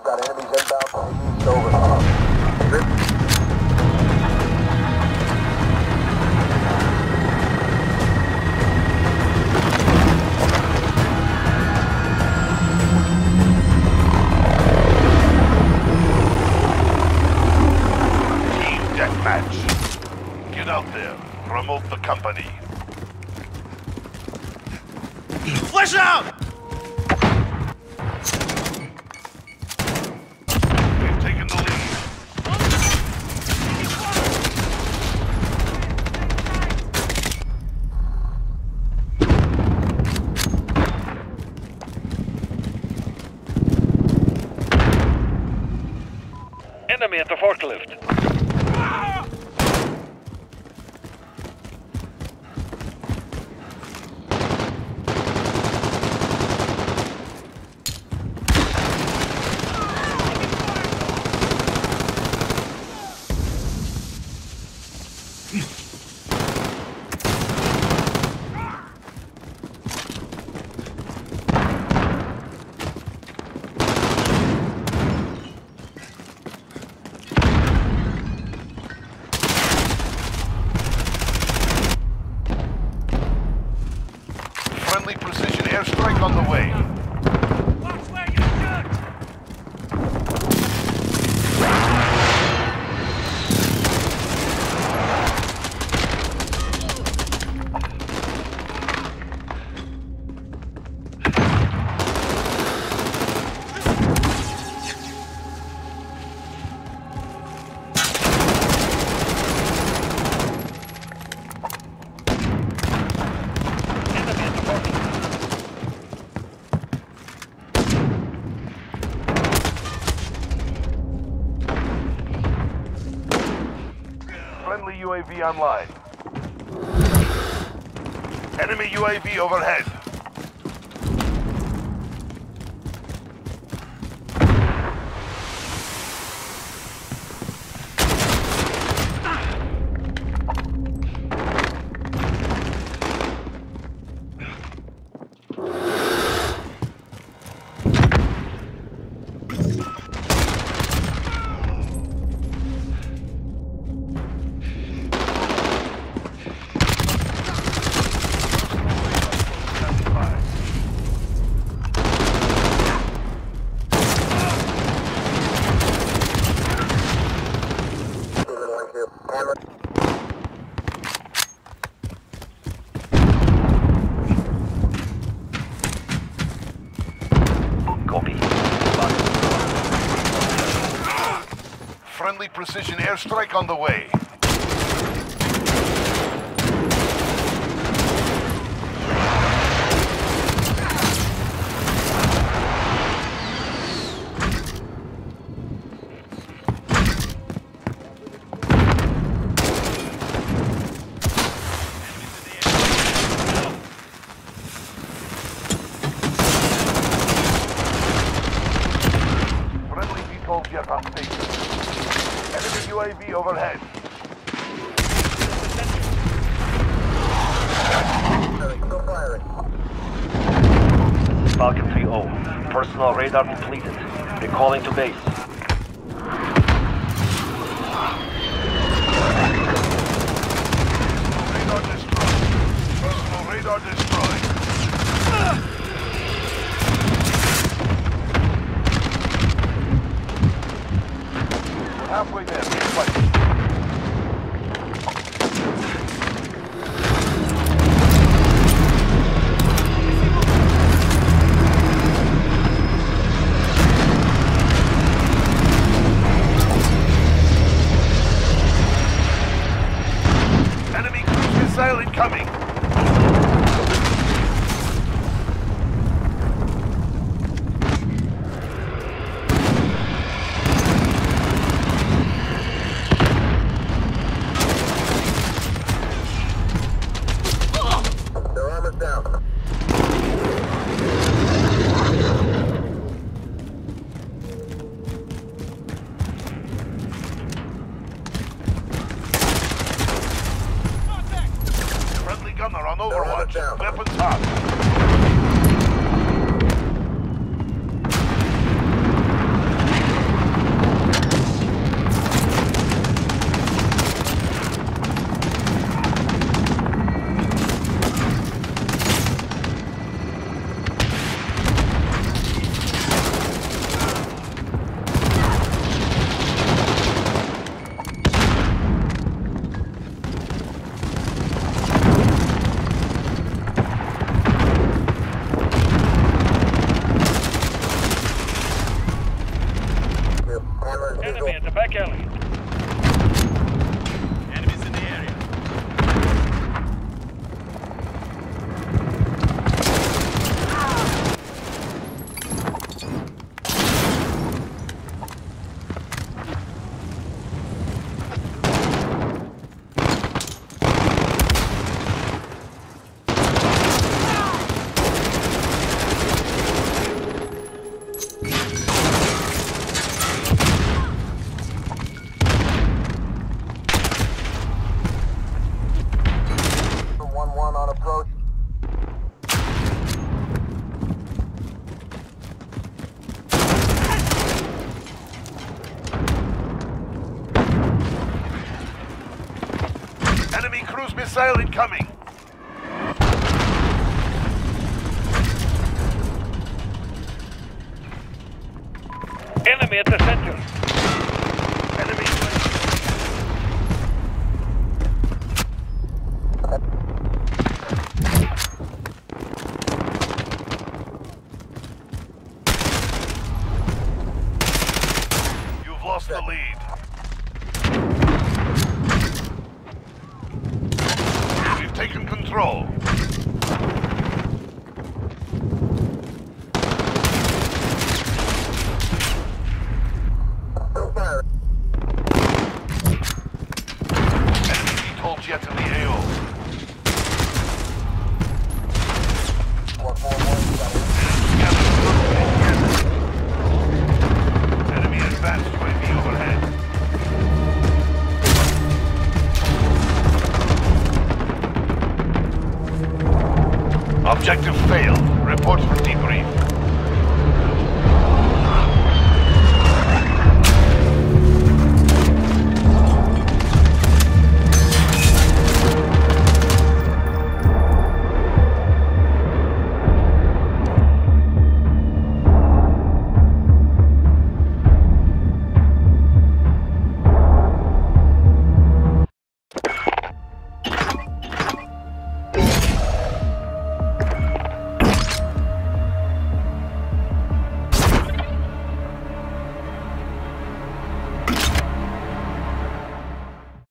Got enemies inbound from the east, over. Team deathmatch. Get out there. Promote the company. Flash out! We've taken the lead. Enemy at the forklift. Friendly precision airstrike on the way. Watch where you shoot! Enemy at the forklift. Friendly UAV online. Enemy UAV overhead. Copy. Friendly precision airstrike on the way. Friendly VTOL jet on station. Enemy UAV overhead. Still firing. Falcon 3-0. Personal radar depleted. Recalling to base. Radar destroyed. Personal radar destroyed. Halfway there. Fight. Enemy cruise missile incoming. Their armor's down. Friendly gunner on Overwatch. down. Weapons hot. Bird Enemy visual. at the back alley. Enemies in the area. On approach. Enemy cruise missile incoming. Enemy at the center. Enemy. You've lost the lead. We've taken control.